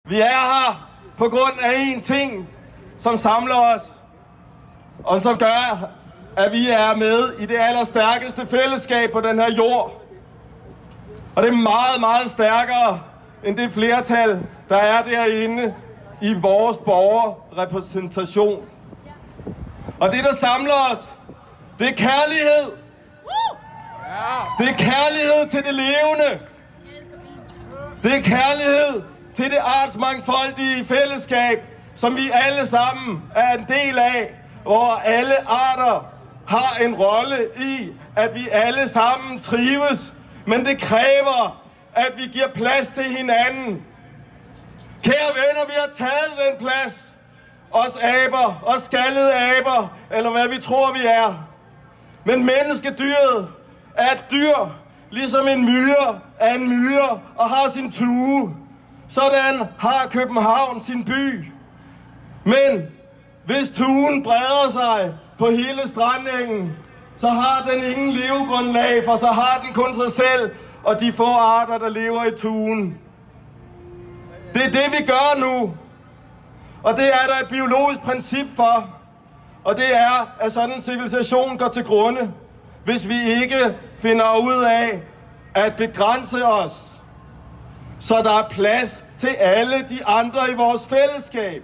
Vi er her på grund af én ting, som samler os, og som gør, at vi er med i det allerstærkeste fællesskab på den her jord. Og det er meget, meget stærkere end det flertal, der er derinde i vores borgerrepræsentation. Og det, der samler os, det er kærlighed. Det er kærlighed til det levende. Det er kærlighed til det artsmangfoldige fællesskab, som vi alle sammen er en del af, hvor alle arter har en rolle i, at vi alle sammen trives. Men det kræver, at vi giver plads til hinanden. Kære venner, vi har taget den plads. Os aber, os skaldede aber, eller hvad vi tror, vi er. Men menneskedyret er et dyr, ligesom en myre er en myre og har sin tue. Sådan har København sin by. Men hvis tuen breder sig på hele strandengen, så har den ingen levegrundlag, for så har den kun sig selv og de få arter, der lever i tuen. Det er det, vi gør nu. Og det er der et biologisk princip for. Og det er, at sådan en civilisation går til grunde, hvis vi ikke finder ud af at begrænse os, så der er plads til alle de andre i vores fællesskab.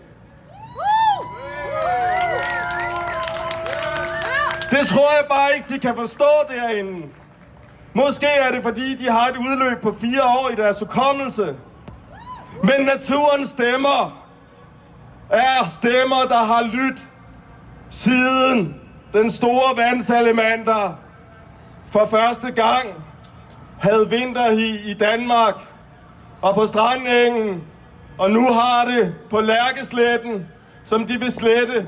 Det tror jeg bare ikke, de kan forstå derinde. Måske er det, fordi de har et udløb på 4 år i deres hukommelse. Men naturens stemmer er stemmer, der har lyttet siden den store vandsalamander for første gang havde vinterhi i Danmark og på strandengen, og nu har det på Lærkesletten, som de vil slette.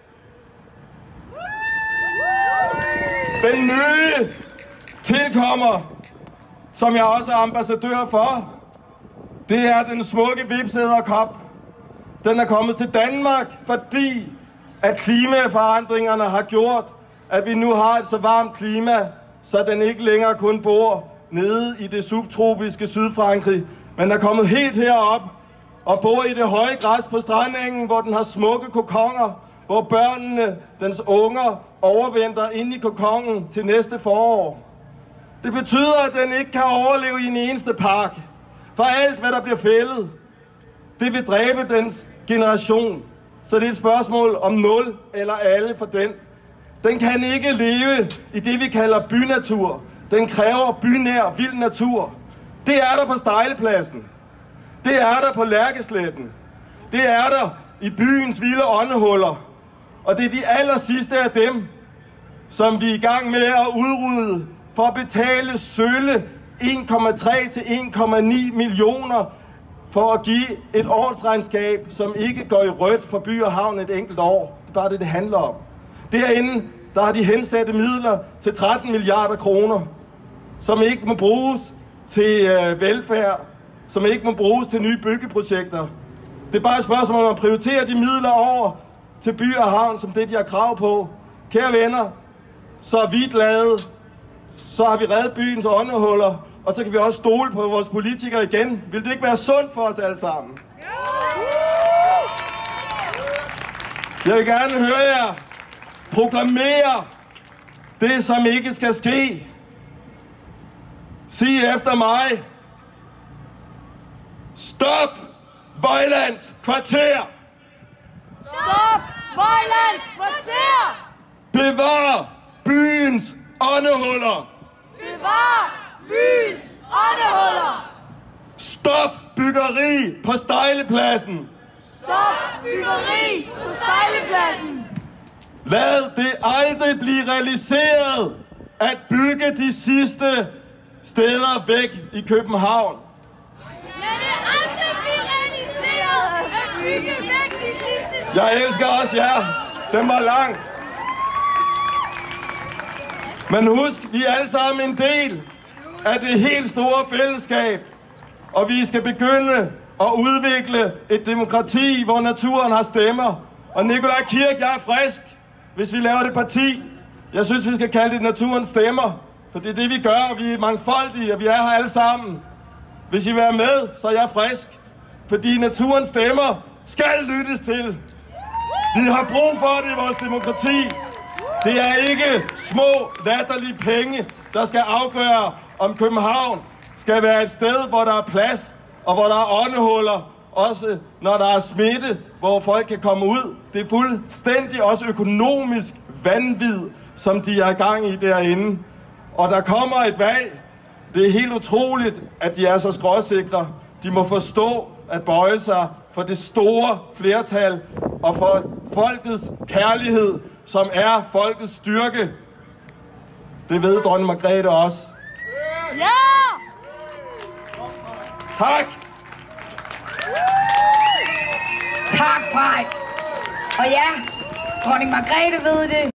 Den nye tilkommer, som jeg også er ambassadør for, det er den smukke vipsæderkop. Den er kommet til Danmark, fordi at klimaforandringerne har gjort, at vi nu har et så varmt klima, så den ikke længere kun bor nede i det subtropiske Sydfrankrig, men er kommet helt herop og bor i det høje græs på strandengen, hvor den har smukke kokonger, hvor børnene, dens unger, overvintrer inde i kokongen til næste forår. Det betyder, at den ikke kan overleve i en eneste park, for alt, hvad der bliver fældet, det vil dræbe dens generation. Så det er et spørgsmål om 0 eller alle for den. Den kan ikke leve i det, vi kalder bynatur. Den kræver bynær, vild natur. Det er der på Stejlepladsen. Det er der på Lærkesletten. Det er der i byens vilde åndehuller. Og det er de aller sidste af dem, som vi er i gang med at udrydde for at betale sølle 1,3 til 1,9 millioner for at give et årsregnskab, som ikke går i rødt for by og havn et enkelt år. Det er bare det, det handler om. Derinde, der har de hensatte midler til 13 milliarder kroner, som ikke må bruges til velfærd, som ikke må bruges til nye byggeprojekter. Det er bare et spørgsmål om at prioritere de midler over til by og havn, som det, de har krav på. Kære venner, så er vi glade. Så har vi reddet byens åndehuller, og så kan vi også stole på vores politikere igen. Vil det ikke være sundt for os alle sammen? Jeg vil gerne høre jer proklamere det, som ikke skal ske. Sig efter mig. Stop Vojlands kvarter! Stop Vojlands kvarter! Bevar byens åndehuller! Bevar byens åndehuller! Stop byggeri på Stejlepladsen! Stop byggeri på Stejlepladsen! Lad det aldrig blive realiseret at bygge de sidste steder væk i København. Lad det aldrig blive realiseret at bygge væk de sidste steder. Jeg elsker også jer. Den var lang. Men husk, vi er alle sammen en del af det helt store fællesskab. Og vi skal begynde at udvikle et demokrati, hvor naturen har stemmer. Og Nikolaj Kirk, jeg er frisk, hvis vi laver det parti. Jeg synes, vi skal kalde det naturens stemmer. For det er det, vi gør, og vi er mangfoldige, og vi er her alle sammen. Hvis I vil være med, så er jeg frisk. fordi naturens stemmer skal lyttes til. Vi har brug for det i vores demokrati. Det er ikke små, latterlige penge, der skal afgøre, om København skal være et sted, hvor der er plads, og hvor der er åndehuller, også når der er smitte, hvor folk kan komme ud. Det er fuldstændig også økonomisk vanvid, som de er i gang i derinde. Og der kommer et valg. Det er helt utroligt, at de er så skråsikre. De må forstå at bøje sig for det store flertal og for folkets kærlighed, som er folkets styrke. Det ved dronning Margrethe også. Ja! Tak! Tak, Frej. Og ja, dronning Margrethe ved det.